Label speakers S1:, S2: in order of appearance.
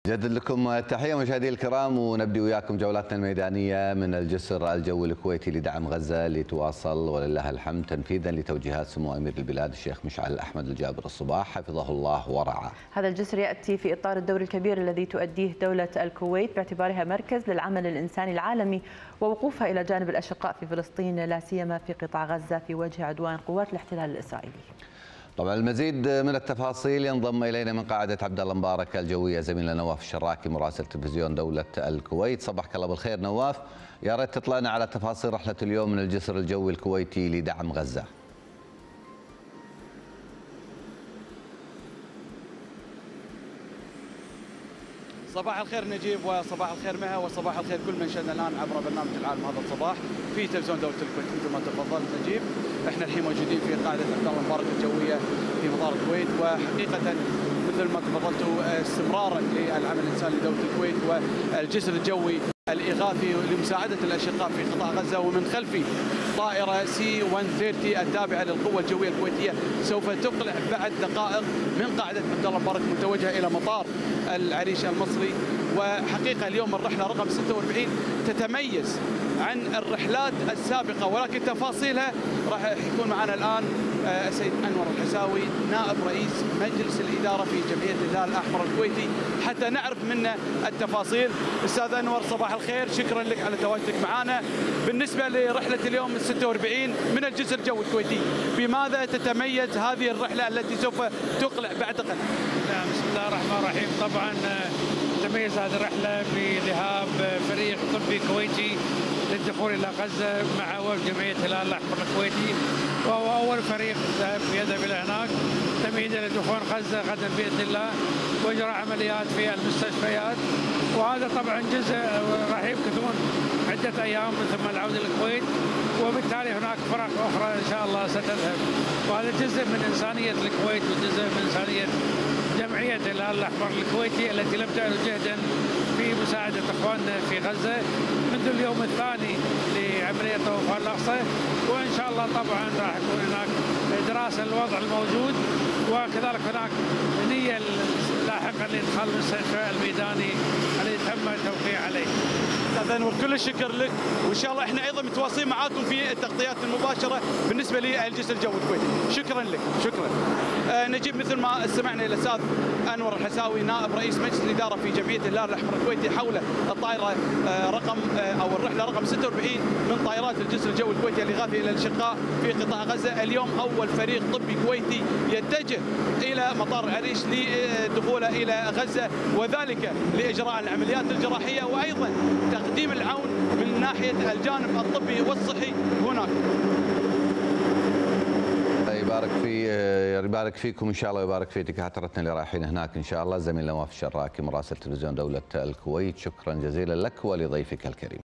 S1: جدد لكم التحية مشاهدي الكرام، ونبدأ وياكم جولاتنا الميدانية من الجسر الجوي الكويتي لدعم غزة لتواصل ولله الحمد تنفيذا لتوجيهات سمو أمير البلاد الشيخ مشعل أحمد الجابر الصباح حفظه الله ورعاه.
S2: هذا الجسر يأتي في إطار الدور الكبير الذي تؤديه دولة الكويت باعتبارها مركز للعمل الإنساني العالمي ووقوفها إلى جانب الأشقاء في فلسطين لا سيما في قطاع غزة في وجه عدوان قوات الاحتلال الإسرائيلي.
S1: طبعا المزيد من التفاصيل ينضم الينا من قاعده عبد الله مبارك الجويه زميلنا نواف الشراكي مراسل تلفزيون دوله الكويت. صباحك الله بالخير نواف، يا ريت تطلعنا على تفاصيل رحله اليوم من الجسر الجوي الكويتي لدعم غزه.
S3: صباح الخير نجيب، وصباح الخير مها، وصباح الخير كل من شاهدنا الان عبر برنامج العالم هذا الصباح في تلفزيون دوله الكويت. مثل ما تفضلت نجيب، احنا الحين موجودين في قاعده عبد الله مبارك الجويه في مطار الكويت، وحقيقه مثل ما تفضلتوا استمرارا للعمل الانساني لدوله الكويت والجسر الجوي الإغاثي لمساعدة الأشقاء في قطاع غزة. ومن خلفي طائرة C-130 التابعة للقوة الجوية الكويتية سوف تقلع بعد دقائق من قاعدة عبد الله مبارك متوجهة إلى مطار العريش المصري. وحقيقة اليوم الرحلة رقم 46 تتميز عن الرحلات السابقة، ولكن تفاصيلها راح يكون معنا الآن السيد أنور الحساوي نائب رئيس مجلس الإدارة في جمعية الهلال الأحمر الكويتي حتى نعرف منه التفاصيل. أستاذ أنور صباح الخير، شكرا لك على تواجدك معنا. بالنسبة لرحلة اليوم 46 من الجسر الجوي الكويتي، بماذا تتميز هذه الرحلة التي سوف تقلع بعد غد؟
S4: نعم، بسم الله الرحمن الرحيم. طبعا تتميز هذه الرحلة بذهاب فريق طبي كويتي للدخول إلى غزة مع وفد جمعية الهلال الأحمر الكويتي، وهو أول فريق يذهب إلى هناك تمهيدا لدخول غزة غدا بإذن الله وإجراء عمليات في المستشفيات. وهذا طبعا جزء راح يمكثون عدة أيام ثم العودة للكويت، وبالتالي هناك فرق أخرى إن شاء الله ستذهب. وهذا جزء من إنسانية الكويت وجزء من إنسانية جمعية الهلال الأحمر الكويتي التي لم تعد جهدا في مساعدة إخواننا في غزة منذ اليوم الثاني لعملية طوفان الأقصى. وإن شاء الله طبعا راح يكون هناك دراسة للوضع الموجود، وكذلك هناك نية لاحقا لإدخال المستشفى الميداني الذي تم التوقيع عليه.
S3: أستاذ أنور كل الشكر لك، وإن شاء الله إحنا أيضا متواصلين معاكم في التغطيات المباشرة بالنسبة للجسر الجوي الكويتي. شكرا لك، شكرا. نجيب مثل ما سمعنا إلى الأستاذ أنور الحساوي نائب رئيس مجلس الإدارة في جمعية الهلال الأحمر الكويتي حول الطائرة أو الرحلة رقم 46 من طائرات الجسر الجوي الكويتي الإغاثي إلى الأشقاء في قطاع غزة. اليوم أول فريق طبي كويتي يتجه إلى مطار العريش لدخوله إلى غزة، وذلك لإجراء العمليات الجراحية وأيضا تقديم العون من ناحية الجانب الطبي والصحي هناك.
S1: يبارك فيكم ان شاء الله ويبارك في دكاترتنا اللي رايحين هناك ان شاء الله. زميلنا نواف الشراكي مراسل تلفزيون دوله الكويت، شكرا جزيلا لك ولضيفك الكريم.